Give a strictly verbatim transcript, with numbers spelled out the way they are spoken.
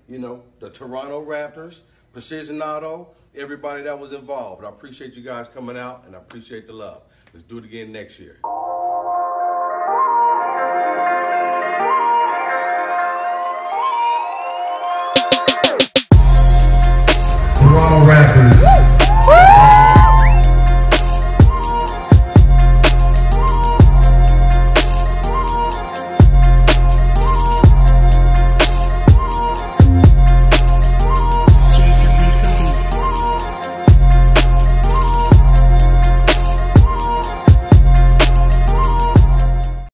you know, the Toronto Raptors, Precision Auto, everybody that was involved. I appreciate you guys coming out, and I appreciate the love. Let's do it again next year.